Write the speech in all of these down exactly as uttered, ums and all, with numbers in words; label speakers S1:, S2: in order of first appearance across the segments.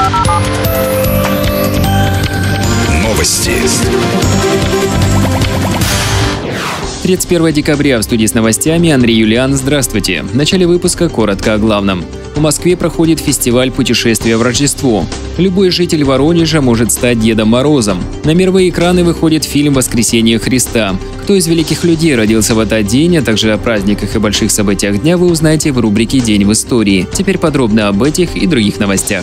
S1: Новости.
S2: тридцать первого декабря в студии с новостями Андрей Юлиан. Здравствуйте. В начале выпуска коротко о главном. В Москве проходит фестиваль путешествия в Рождество. Любой житель Воронежа может стать Дедом Морозом. На мировые экраны выходит фильм «Воскресение Христа». Кто из великих людей родился в этот день, а также о праздниках и больших событиях дня вы узнаете в рубрике «День в истории». Теперь подробно об этих и других новостях.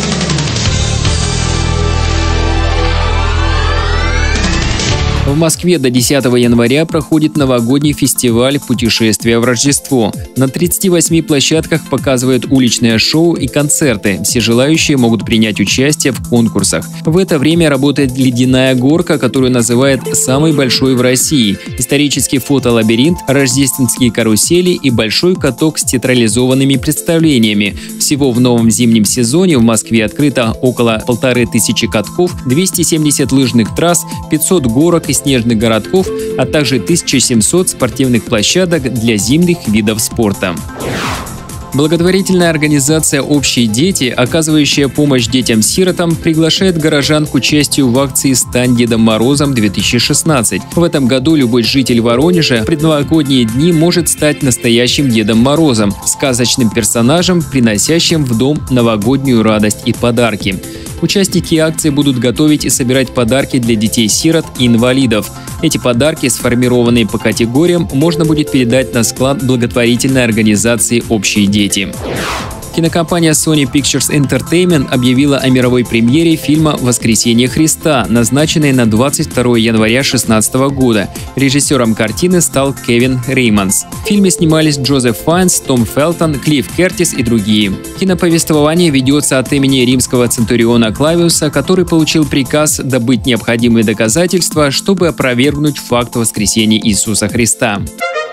S2: В Москве до десятого января проходит новогодний фестиваль «Путешествия в Рождество». На тридцати восьми площадках показывают уличные шоу и концерты. Все желающие могут принять участие в конкурсах. В это время работает ледяная горка, которую называют самой большой в России, исторический фотолабиринт, рождественские карусели и большой каток с театрализованными представлениями. Всего в новом зимнем сезоне в Москве открыто около полторы тысячи катков, двести семьдесят лыжных трасс, пятьсот горок и снежных городков, а также тысяча семьсот спортивных площадок для зимних видов спорта. Благотворительная организация «Общие дети», оказывающая помощь детям-сиротам, приглашает горожан к участию в акции «Стань Дедом Морозом-две тысячи шестнадцать». В этом году любой житель Воронежа в предновогодние дни может стать настоящим Дедом Морозом, сказочным персонажем, приносящим в дом новогоднюю радость и подарки. Участники акции будут готовить и собирать подарки для детей-сирот и инвалидов. Эти подарки, сформированные по категориям, можно будет передать на склад благотворительной организации «Общие дети». Кинокомпания Sony Pictures Entertainment объявила о мировой премьере фильма «Воскресение Христа», назначенной на двадцать второго января две тысячи шестнадцатого года. Режиссером картины стал Кевин Реймонс. В фильме снимались Джозеф Файнс, Том Фелтон, Клифф Кертис и другие. Киноповествование ведется от имени римского центуриона Клавиуса, который получил приказ добыть необходимые доказательства, чтобы опровергнуть факт воскресения Иисуса Христа.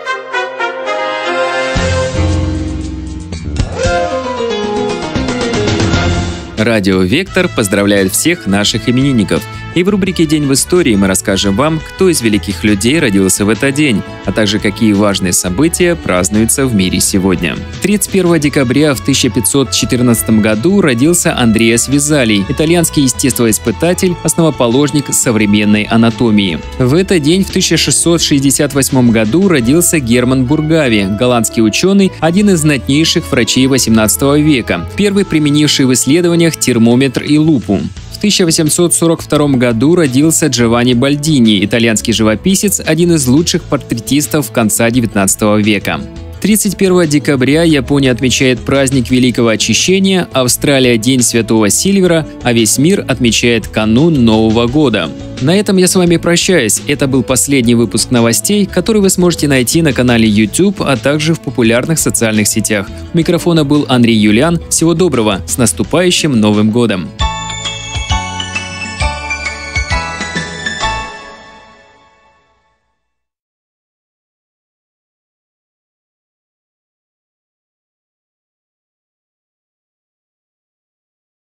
S2: Радио «Вектор» поздравляет всех наших именинников. И в рубрике «День в истории» мы расскажем вам, кто из великих людей родился в этот день, а также какие важные события празднуются в мире сегодня. тридцать первого декабря в тысяча пятьсот четырнадцатом году родился Андреас Везалий, итальянский естествоиспытатель, основоположник современной анатомии. В этот день в тысяча шестьсот шестьдесят восьмом году родился Герман Бургави, голландский ученый, один из знатнейших врачей восемнадцатого века, первый применивший в исследованиях термометр и лупу. В тысяча восемьсот сорок втором году родился Джованни Бальдини, итальянский живописец, один из лучших портретистов конца девятнадцатого века. тридцать первого декабря Япония отмечает праздник Великого Очищения, Австралия – День Святого Сильвера, а весь мир отмечает канун Нового года. На этом я с вами прощаюсь. Это был последний выпуск новостей, который вы сможете найти на канале YouTube, а также в популярных социальных сетях. У микрофона был Андрей Юлиан. Всего доброго! С наступающим Новым годом!